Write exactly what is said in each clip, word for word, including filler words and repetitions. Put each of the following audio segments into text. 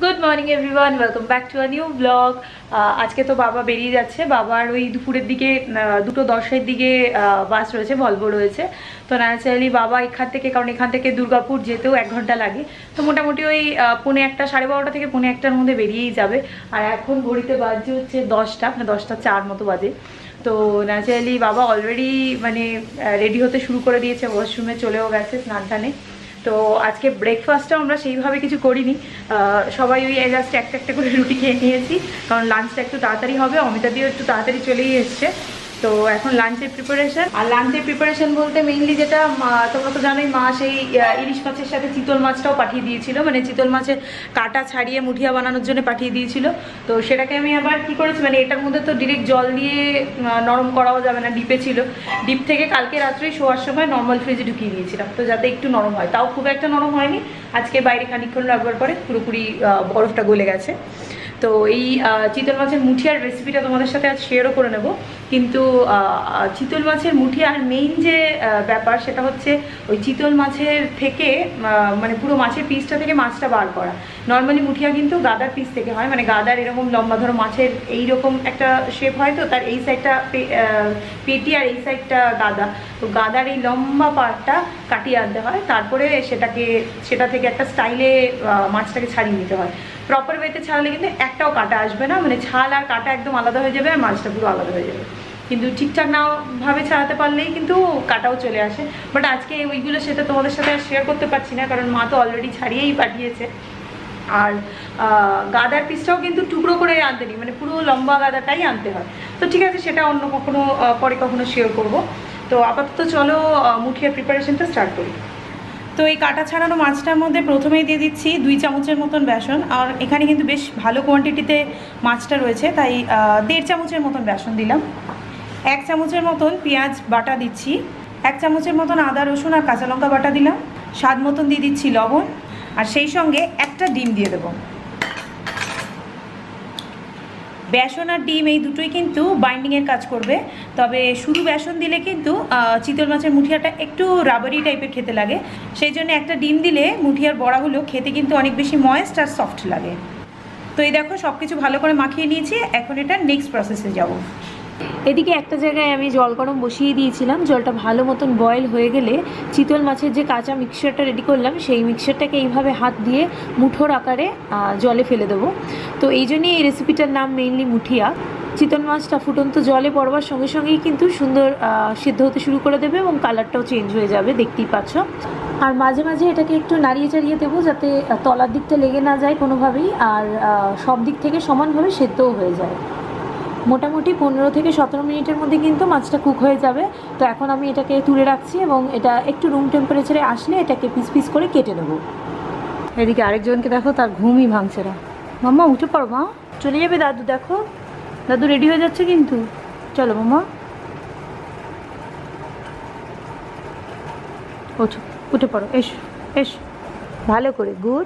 Good morning everyone, welcome back to a new blog. আজকে তো বাবা বেরিয়ে যাচ্ছে। বাবার ওই দুপুরের দিকে দুটো দশের দিকে বাস রয়েছে, ভলভো রয়েছে। তো ন্যাচারালি বাবা এখান থেকে, কারণ এখান থেকে দুর্গাপুর যেতেও এক ঘন্টা লাগে, তো মোটামুটি ওই পৌনে একটা সাড়ে বারোটা থেকে পৌনে একটার মধ্যে বেরিয়েই যাবে। আর এখন ঘড়িতে বাজছে হচ্ছে দশটা, মানে দশটা চার মতো বাজে। তো ন্যাচারালি বাবা অলরেডি মানে রেডি হতে শুরু করে দিয়েছে, ওয়াশরুমে চলেও গেছে স্নান টানে। তো আজকে ব্রেকফাস্টটাও আমরা সেইভাবে কিছু করিনি, সবাই ওই জাস্ট একটা একটা করে রুটি খেয়ে নিয়েছি, কারণ লাঞ্চটা একটু তাড়াতাড়ি হবে। অমিতা দিও একটু তাড়াতাড়ি চলেই এসছে। তো এখন লাঞ্চের প্রিপারেশন। আর লাঞ্চের প্রিপারেশন বলতে মেইনলি যেটা, তোমরা তো জানোই মা সেই ইলিশ মাছের সাথে চিতল মাছটাও পাঠিয়ে দিয়েছিল, মানে চিতল মাছের কাটা ছাড়িয়ে মুঠিয়া বানানোর জন্য পাঠিয়ে দিয়েছিল। তো সেটাকে আমি আবার কি করেছি, মানে এটার মধ্যে তো ডিরেক্ট জল দিয়ে নরম করাও যাবে না, ডিপে ছিল। ডিপ থেকে কালকে রাত্রেই শোয়ার সময় নর্মাল ফ্রিজে ঢুকিয়ে দিয়েছিলাম, তো যাতে একটু নরম হয়। তাও খুব একটা নরম হয়নি, আজকে বাইরে খানিকক্ষণ রাখবার পরে পুরোপুরি বরফটা গলে গেছে। তো এই চিতল মাছের মুঠিয়ার রেসিপিটা তোমাদের সাথে আজ শেয়ারও করে নেব। কিন্তু চিতল মাছের মুঠিয়ার মেইন যে ব্যাপার, সেটা হচ্ছে ওই চিতল মাছের থেকে মানে পুরো মাছের পিসটা থেকে মাছটা বার করা। নর্মালি মুঠিয়া কিন্তু গাদার পিস থেকে হয়, মানে গাদার এরকম লম্বা, ধরো মাছের এইরকম একটা শেপ হয়, তো তার এই সাইডটা পেটি আর এই সাইডটা গাদা। তো গাদার এই লম্বা পার্টটা কাটিয়ে আনতে হয়, তারপরে সেটাকে সেটা থেকে একটা স্টাইলে মাছটাকে ছাড়িয়ে নিতে হয়। প্রপার ওয়েতে ছাড়ালে কিন্তু একটাও কাটা আসবে না, মানে ছাল আর কাটা একদম আলাদা হয়ে যাবে আর মাছটা পুরো আলাদা হয়ে যাবে। কিন্তু ঠিকঠাক না ভাবে ছাড়াতে পারলেই কিন্তু কাটাও চলে আসে। বাট আজকে ওইগুলো সেটা তোমাদের সাথে শেয়ার করতে পারছি না, কারণ মা তো অলরেডি ছাড়িয়েই পাঠিয়েছে। আর গাদার পিসটাও কিন্তু টুকরো করে আনতে নেই, মানে পুরো লম্বা গাদাটাই আনতে হয়। তো ঠিক আছে, সেটা অন্য কখনো পরে কখনো শেয়ার করব। তো আপাতত চলো মুঠিয়ার প্রিপারেশনটা স্টার্ট করি। তো এই কাটা ছাড়ানো মাছটার মধ্যে প্রথমেই দিয়ে দিচ্ছি দুই চামচের মতন বেসন। আর এখানে কিন্তু বেশ ভালো কোয়ান্টিটিতে মাছটা রয়েছে, তাই দেড় চামচের মতন বেসন দিলাম। এক চামচের মতন পেঁয়াজ বাটা দিচ্ছি, এক চামচের মতন আদা রসুন আর কাঁচা লঙ্কা বাটা দিলাম, স্বাদ মতন দিয়ে দিচ্ছি লবণ, আর সেই সঙ্গে একটা ডিম দিয়ে দেবো। বেসন আর ডিম এই দুটোই কিন্তু বাইন্ডিংয়ের কাজ করবে, তবে শুধু বেসন দিলে কিন্তু চিতল মাছের মুঠিয়াটা একটু রাবারি টাইপের খেতে লাগে। সেই জন্য একটা ডিম দিলে মুঠিয়ার বড়াগুলো খেতে কিন্তু অনেক বেশি ময়েস্ট আর সফট লাগে। তো এই দেখো সব কিছু ভালো করে মাখিয়ে নিয়েছি, এখন এটা নেক্সট প্রসেসে যাব। এদিকে একটা জায়গায় আমি জল গরম বসিয়ে দিয়েছিলাম, জলটা ভালো মতন বয়েল হয়ে গেলে চিতল মাছের যে কাঁচা মিক্সচারটা রেডি করলাম, সেই মিক্সচারটাকে এইভাবে হাত দিয়ে মুঠোর আকারে জলে ফেলে দেবো। তো এই জন্যই এই রেসিপিটার নাম মেইনলি মুঠিয়া। চিতল মাছটা ফুটন্ত জলে পড়বার সঙ্গে সঙ্গেই কিন্তু সুন্দর সিদ্ধ হতে শুরু করে দেবে এবং কালারটাও চেঞ্জ হয়ে যাবে, দেখতেই পাচ্ছ। আর মাঝে মাঝে এটাকে একটু নাড়িয়ে চাড়িয়ে দেবো, যাতে তলার দিকটা লেগে না যায় কোনোভাবেই, আর সব দিক থেকে সমানভাবে সেদ্ধও হয়ে যায়। মোটামুটি পনেরো থেকে সতেরো মিনিটের মধ্যে কিন্তু মাছটা কুক হয়ে যাবে। তো এখন আমি এটাকে তুলে রাখছি এবং এটা একটু রুম টেম্পারেচারে আসলে এটাকে পিস পিস করে কেটে নেব। এদিকে আরেকজনকে দেখো, তার ঘুমই ভাঙছে না। মাম্মা উঠে পড়ো, মা চলে যাবে দাদু। দেখো দাদু রেডি হয়ে যাচ্ছে কিন্তু, চলো মাম্মা ওঠো, উঠে পড়ো, এসো এসো ভালো করে, গুড।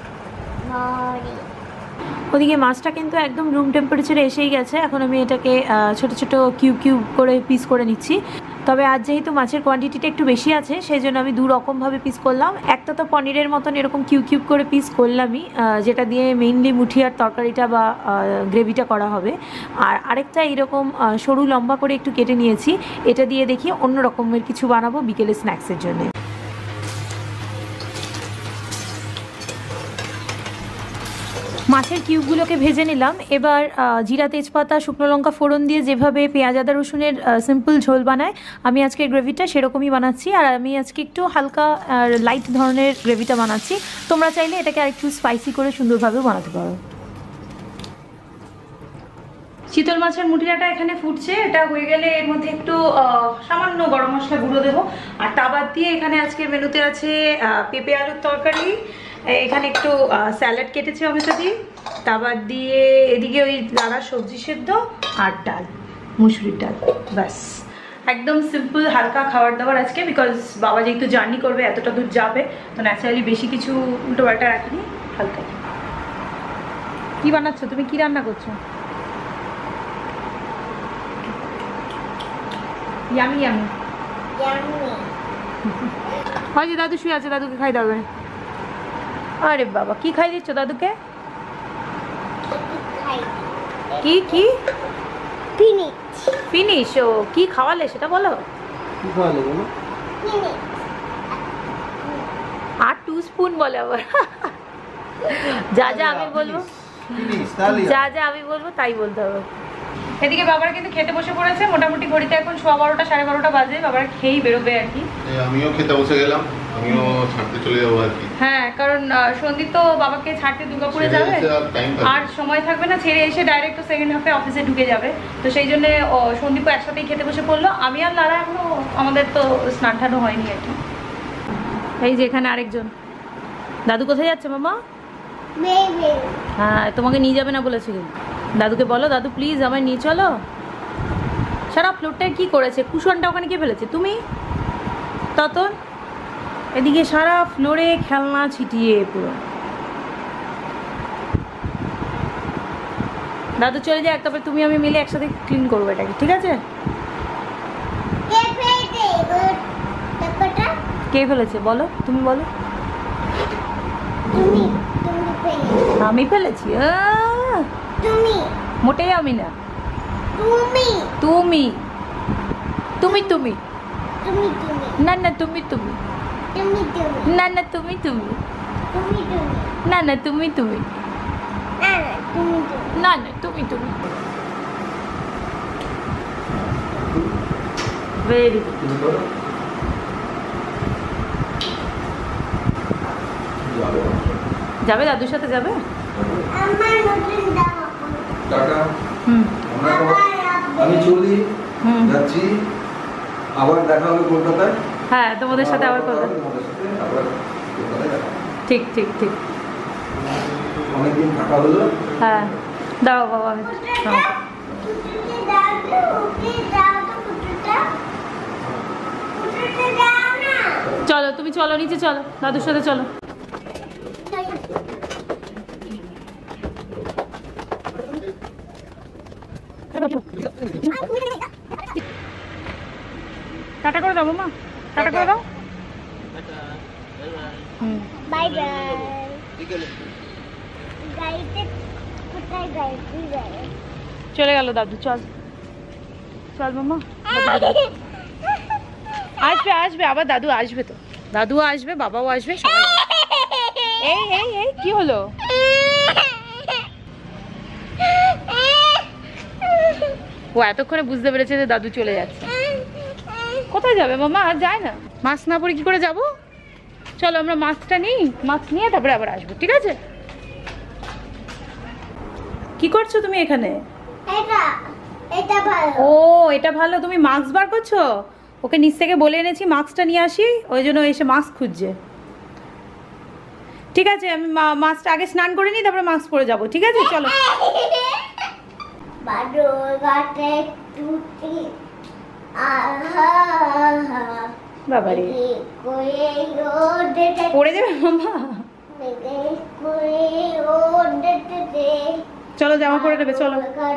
ওদিকে মাছটা কিন্তু একদম রুম টেম্পারেচারে এসেই গেছে। এখন আমি এটাকে ছোট ছোট কিউব কিউব করে পিস করে নিচ্ছি। তবে আজ যেহেতু মাছের কোয়ান্টিটিটা একটু বেশি আছে, সেই জন্য আমি দু রকমভাবে পিস করলাম। একটা তো পনিরের মতন এরকম কিউব কিউব করে পিস করলামই, যেটা দিয়ে মেইনলি মুঠিয়ার তরকারিটা বা গ্রেভিটা করা হবে। আর আরেকটা এইরকম সরু লম্বা করে একটু কেটে নিয়েছি, এটা দিয়ে দেখি অন্য রকমের কিছু বানাবো বিকেলে স্ন্যাক্সের জন্য। মাছের কিউবগুলোকে ভেজে নিলাম। এবার জিরা তেজপাতা শুকনো লঙ্কা ফোড়ন দিয়ে যেভাবে পেঁয়াজ আদা রসুনের সিম্পল ঝোল বানায়, আমি আজকে গ্রেভিটা সেরকমই বানাচ্ছি। আর আমি আজকে একটু হালকা আর লাইট ধরনের গ্রেভিটা বানাচ্ছি। তোমরা চাইলে এটাকে আরেকটু স্পাইসি করে সুন্দরভাবেও বানাতে পারো। চিতল মাছের মুঠিয়াটা এখানে ফুটছে, এটা হয়ে গেলে এর মধ্যে একটু সামান্য গরম মশলা গুঁড়ো দেবো। আর তা বাদ দিয়ে এখানে আজকে মেনুতে আছে পেঁপে আলুর তরকারি, এখানে একটু স্যালাড কেটেছে অমিতা দিয়ে, তা বাদ দিয়ে এদিকে ওই লাড়া সবজি সেদ্ধ আর ডাল, মুসুরির ডাল, ব্যাস। একদম সিম্পল হালকা খাবার দাবার আজকে, বিকজ বাবা যেহেতু জার্নি করবে, এতটা দূর যাবে, তো ন্যাচারালি বেশি কিছু উল্টো পাল্টা রাখিনি, হালকা। কি বানাচ্ছো তুমি, কি রান্না করছো? ইয়ামি ইয়ামি হয় যে দাদু শুয়ে আছে, দাদুকে খাই দেবে। আরে বাবা, কি খাই দিচ্ছ দাদুকে? কি কি ফিনিশ ফিনিশ ও কি খাওয়ালে সেটা বলো। কি খাওয়ালে বলো? আর টু স্পুন বলে আবার। যা যা আমি বলবো যা যা আমি বলবো তাই বলতে হবে। এদিকে বাবার কিন্তু খেতে বসে পড়েছে, মোটামুটি ঘড়িতে এখন সোয়া বারোটা সাড়ে বারোটা বাজে, বাবার খেয়েই বেরোবে আর কি। আমিও খেতে বসে গেলাম, আমিও ছাড়তে চলে যাবো আর কি। হ্যাঁ, কারণ সন্দীপ তো বাবাকে ছাড়তে দুর্গাপুরে যাবে আর সময় থাকবে না, ছেড়ে এসে ডাইরেক্ট তো সেকেন্ড হাফে অফিসে ঢুকে যাবে। তো সেই জন্য সন্দীপও একসাথেই খেতে বসে পড়লো। আমি আর লারা এখনো আমাদের তো স্নান টানও হয়নি আর কি। এই যে এখানে আরেকজন। দাদু কোথায় যাচ্ছে মামা? হ্যাঁ, তোমাকে নিয়ে যাবে না বলেছে কিন্তু। দাদুকে বলো দাদু প্লিজ আমায় নিয়ে চলো। সারা ফ্লোরটায় কি করেছে? কুশনটা ওখানে কে ফেলেছে? তুমি? ততন এদিকে সারা ফ্লোরে খেলনা ছিটিয়ে পুরো। দাদু চলে যায়, তারপরে তুমি আমি মিলে একসাথে ক্লিন করবো এটাকে, ঠিক আছে? কে ফেলেছে বলো, তুমি বলো। আমি ফেলেছি? তুমি মোটেই আমি না, তুমি তুমি তুমি তুমি না না তুমি তুমি না না তুমি তুমি না না তুমি তুমি না না তুমি তুমি। Very good. যাবে দাদুর সাথে যাবে? আমি চলি যাচ্ছি, আবার দেখা হবে কলকাতায়। হ্যাঁ, তোমাদের সাথে আবার কলকাতা। ঠিক ঠিক ঠিক, অনেকদিন থাকা হলো। হ্যাঁ দাও বাবা। চলো তুমি চলো নিচে চলো, দাদুর সাথে চলো। টাটা করে দাও মামা, টাটা করে দাও। Bye bye. গাড়িতে কোথায় গাড়ি যায়? চলে গেল দাদু। চল চল মামা। আসবে আসবে আবার দাদু আসবে তো, দাদুও আসবে বাবাও আসবে সবাই। এই এই এই কি হলো? ও এতক্ষণে বুঝতে পেরেছে যে দাদু চলে যাচ্ছে। কোথায় যাবে মামা? আর যায় না, মাস্ক না পরে কি করে যাবো? চলো আমরা মাস্কটা নিই, মাস্ক নিয়ে তারপরে আবার আসবো, ঠিক আছে? কি করছো তুমি এখানে? এটা এটা ভালো। ও এটা ভালো, তুমি মাস্ক বার করছো? ওকে নিচ থেকে বলে এনেছি মাস্কটা নিয়ে আসি, ওই জন্য এসে মাস্ক খুঁজছে। ঠিক আছে, আমি মাস্কটা আগে স্নান করে নিই, তারপরে মাস্ক পরে যাবো, ঠিক আছে? চলো। বাবারে পড়ে যাবে মামা। চলো জামা পরে নেবে, চলো।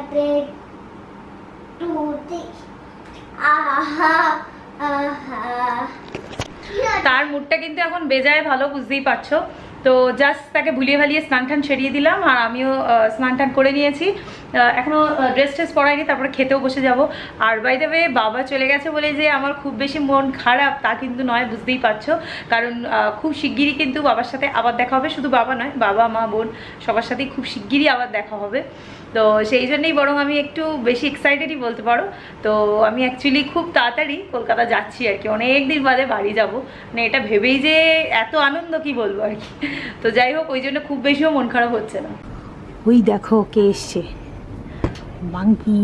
তার মুডটা কিন্তু এখন বেজায় ভালো, বুঝতেই পারছো। তো জাস্ট তাকে ভুলিয়ে ভালিয়ে স্নান টান সেরিয়ে দিলাম, আর আমিও স্নান টান করে নিয়েছি। এখনও ড্রেস ট্রেস পরাইনি, তারপরে খেতেও বসে যাব। আর বাই দ্য ওয়ে বাবা চলে গেছে বলে যে আমার খুব বেশি মন খারাপ তা কিন্তু নয়, বুঝতেই পারছো। কারণ খুব শিগগিরই কিন্তু বাবার সাথে আবার দেখা হবে, শুধু বাবা নয়, বাবা মা বোন সবার সাথেই খুব শিগগিরই আবার দেখা হবে। তো সেই জন্যই বরং আমি একটু বেশি এক্সাইটেডই বলতে পারো। তো আমি অ্যাকচুয়ালি খুব তাড়াতাড়ি কলকাতা যাচ্ছি আর কি, অনেক দিন বাদে বাড়ি যাব। মানে এটা ভেবেই যে এত আনন্দ কি বলবো আর কি। তো যাই হোক, ওই জন্য খুব বেশিও মন খারাপ হচ্ছে না। ওই দেখো কে এসছে, মাঙ্কি।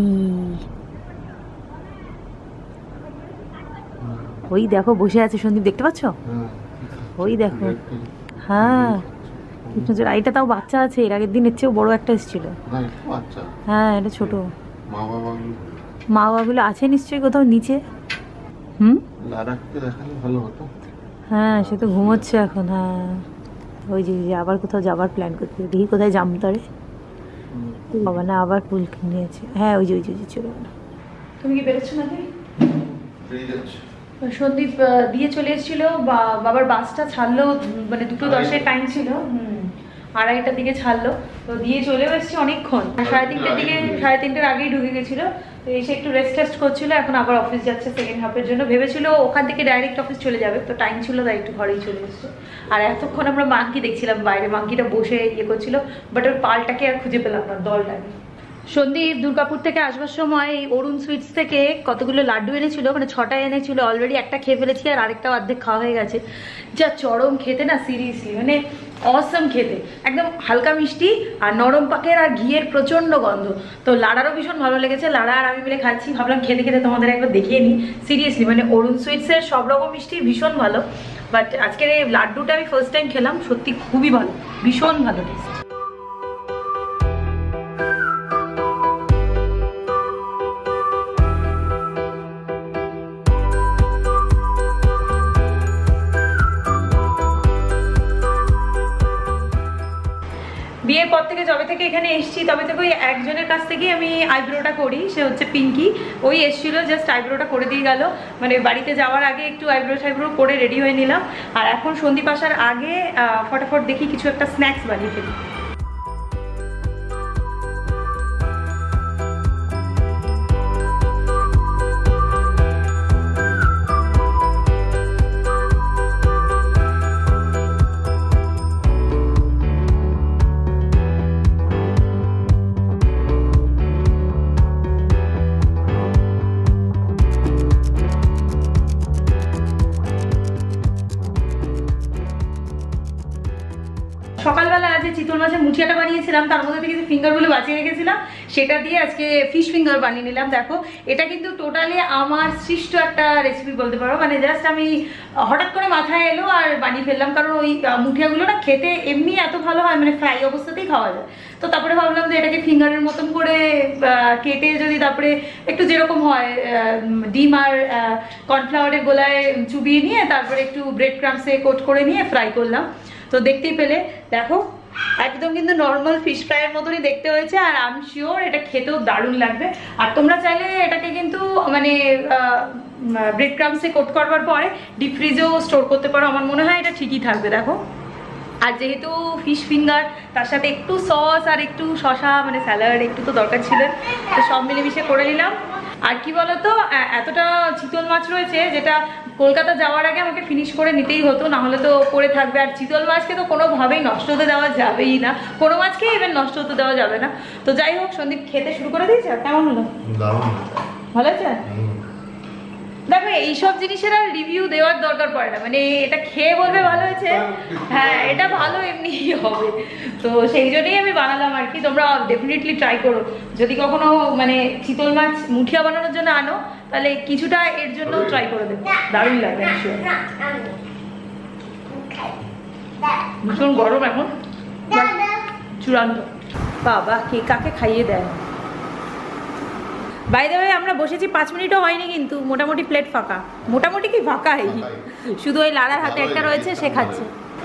ওই দেখো বসে আছে সন্দীপ, দেখতে পাচ্ছ? ওই দেখো, হ্যাঁ এটা তাও বাচ্চা আছে, এর আগের দিন এর চেয়েও বড় একটা এসেছিল। হ্যাঁ এটা ছোট। মা বাবাগুলো আছে নিশ্চয়ই কোথাও নিচে। হুম হ্যাঁ সে তো ঘুমোচ্ছে এখন। হ্যাঁ ওই যে আবার কোথাও যাবার প্ল্যান করতে, দেখি কোথায় জামতরে বাবা না আবার ফুল নিয়েছে। হ্যাঁ ওই যে ওই যে চলে গেল। তুমি কি বেরোচ্ছ নাকি? সন্দীপ দিয়ে চলে এসেছিল, বাবার বাসটা ছাড়লো, মানে দুটো দশের টাইম ছিল। হুম আড়াইটার দিকে ছাড়লো, তো দিয়ে চলেও এসেছি অনেকক্ষণ, সাড়ে তিনটের দিকে সাড়ে তিনটের আগেই ঢুকে গেছিলো। তো এসে একটু রেস্ট টেস্ট করছিল, এখন আবার অফিস যাচ্ছে সেকেন্ড হাফের জন্য। ভেবেছিল ওখান থেকে ডাইরেক্ট অফিস চলে যাবে, তো টাইম ছিল তাই একটু ঘরেই চলে এসছে। আর এতক্ষণ আমরা মাঙ্কি দেখছিলাম বাইরে, মাঙ্কিটা বসে ইয়ে করছিল, বাট ওর পালটাকে আর খুঁজে পেলাম না, দলটাকে। সন্দীপ দুর্গাপুর থেকে আসবার সময় এই অরুণ সুইটস থেকে কতগুলো লাড্ডু এনেছিল, মানে ছটা এনেছিল, অলরেডি একটা খেয়ে ফেলেছি আর আরেকটা অর্ধেক খাওয়া হয়ে গেছে। যা চরম খেতে না, সিরিয়াসলি মানে অসম খেতে, একদম হালকা মিষ্টি আর নরম পাকের আর ঘিয়ের প্রচন্ড গন্ধ। তো লাড়ারও ভীষণ ভালো লেগেছে, লাড়া আর আমি মিলে খাচ্ছি, ভাবলাম খেতে খেতে তোমাদের একবার দেখিয়ে নিই। সিরিয়াসলি মানে অরুণ সুইটসের সব রকম মিষ্টি ভীষণ ভালো, বাট আজকের এই লাড্ডুটা আমি ফার্স্ট টাইম খেলাম, সত্যি খুবই ভালো, ভীষণ ভালো টেস্ট। বিয়ের পর থেকে যবে থেকে এখানে এসেছি তবে থেকে ওই একজনের কাছ থেকেই আমি আইব্রোটা করি, সে হচ্ছে পিঙ্কি। ওই এসেছিল, জাস্ট আইব্রোটা করে দিয়ে গেল, মানে বাড়িতে যাওয়ার আগে একটু আইব্রো টাইব্রো করে রেডি হয়ে নিলাম। আর এখন সন্দীপ আসার আগে ফটাফট দেখি কিছু একটা স্ন্যাক্স বানিয়ে ফেলি। সকালবেলা আজ চিতল মাছের মুঠিয়াটা বানিয়েছিলাম, তার মধ্যে থেকে যে ফিঙ্গারগুলো বাঁচিয়ে রেখেছিলাম সেটা দিয়ে আজকে ফিশ ফিঙ্গার বানিয়ে নিলাম। দেখো এটা কিন্তু টোটালি আমার সৃষ্ট একটা রেসিপি বলতে পারো, মানে জাস্ট আমি হঠাৎ করে মাথায় এলো আর বানিয়ে ফেললাম, কারণ ওই মুঠিয়াগুলো না খেতে এমনি এত ভালো হয়, মানে ফ্রাই অবস্থাতেই খাওয়া যায়। তো তারপরে ভাবলাম যে এটাকে ফিঙ্গারের মতন করে কেটে যদি তারপরে একটু যেরকম হয় ডিম আর কর্নফ্লাওয়ারের গোলায় চুবিয়ে নিয়ে তারপরে একটু ব্রেড ক্রাম্পসে কোট করে নিয়ে ফ্রাই করলাম। তো দেখতেই পেলে দেখো একদম কিন্তু নর্মাল ফিশ ফ্রাইয়ের মতনই দেখতে হয়েছে, আর আই এম শিওর এটা খেতেও দারুণ লাগবে। আর তোমরা চাইলে এটাকে কিন্তু মানে ব্রেড ক্রাম্পসে কোট করবার পরে ডিপ ফ্রিজেও স্টোর করতে পারো, আমার মনে হয় এটা ঠিকই থাকবে। দেখো আর যেহেতু ফিশ ফিঙ্গার তার সাথে একটু সস আর একটু শসা মানে স্যালাড একটু তো দরকার ছিল, তো সব মিলেমিশে করে নিলাম। আর কি বলতো এতটা চিতল মাছ রয়েছে যেটা কলকাতা যাওয়ার আগে আমাকে ফিনিশ করে নিতেই হতো, না হলে তো পড়ে থাকবে। আর চিতল মাছকে তো কোনোভাবেই নষ্ট হতে দেওয়া যাবেই না, কোনো মাছকে ইভেন নষ্ট হতে দেওয়া যাবে না। তো যাই হোক সন্দীপ খেতে শুরু করে দিয়েছে, কেমন হলো? ভালো আছে? দেখো এইসব জিনিসের আর রিভিউ দেওয়ার দরকার পড়ে না, মানে এটা খেয়ে বলবে ভালো হয়েছে, হ্যাঁ এটা ভালো এমনি হবে। তো সেই জন্যই আমি বানালাম আর কি। তোমরা ডেফিনেটলি ট্রাই করো, যদি কখনো মানে চিতল মাছ মুঠিয়া বানানোর জন্য আনো তাহলে কিছুটা এর জন্য ট্রাই করে দেবো, দারুণ লাগবে। ভীষণ গরম এখন, চূড়ান্ত। বাবা কে কাকে খাইয়ে দেয়। বাই দ্য ওয়ে আমরা বসেছি পাঁচ মিনিটও হয়নি কিন্তু মোটামুটি প্লেট ফাঁকা, মোটামুটি কি ফাঁকাই, শুধু ওই লালার হাতে একটা রয়েছে, সে খাচ্ছে।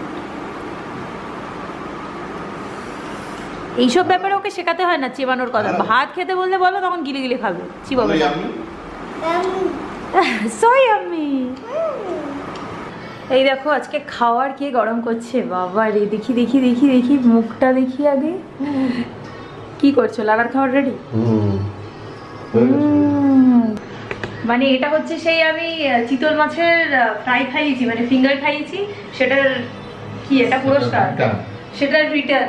এইসব ব্যাপারে ওকে শেখাতে হয় না চেবানোর কথা, ভাত খেতে বললে বলো তখন গিলে গিলে খাবে। চিবাবে সই আমি। এই দেখো আজকে খাওয়ার কে গরম করছে, বাবা রে, দেখি দেখি দেখি দেখি মুখটা দেখি আগে। কি করছো, লালার খাওয়ার রেডি? মানে এটা হচ্ছে সেই আমি চিতল মাছের ফ্রাই খাইয়েছি, মানে ফিঙ্গার খাইয়েছি, সেটার কি এটা পুরস্কার, সেটার রিটার্ন।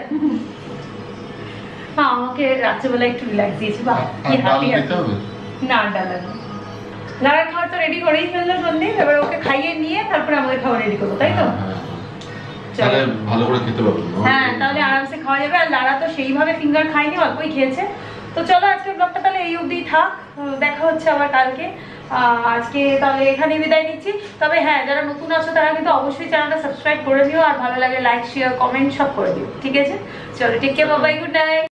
হ্যাঁ আমাকে রাত্রেবেলা একটু রিল্যাক্স দিয়েছি। বাহ কি হ্যাপি হ্যাপি। না ডালা না, লালার খাওয়ার তো রেডি করেই ফেললো সন্দীপ, এবার ওকে খাইয়ে নিয়ে তারপরে আমাদের খাওয়া রেডি করবো, তাই তো? তাহলে ভালো করে খেতে পারবো। হ্যাঁ তাহলে আরামসে খাওয়া যাবে। আর লালা তো সেইভাবে ফিঙ্গার খায়নি, অল্পই খেয়েছে। তো চলো আজকের ব্লগটা তাহলে এই অবধি থাক, দেখা হচ্ছে আবার কালকে। আজকে তাহলে এখানেই বিদায় নিচ্ছি। তবে হ্যাঁ যারা নতুন আছো তারা কিন্তু অবশ্যই চ্যানেলটা সাবস্ক্রাইব করে দিও, আর ভালো লাগে লাইক শেয়ার কমেন্ট সব করে দিও, ঠিক আছে? চলো take care, bye bye, good night.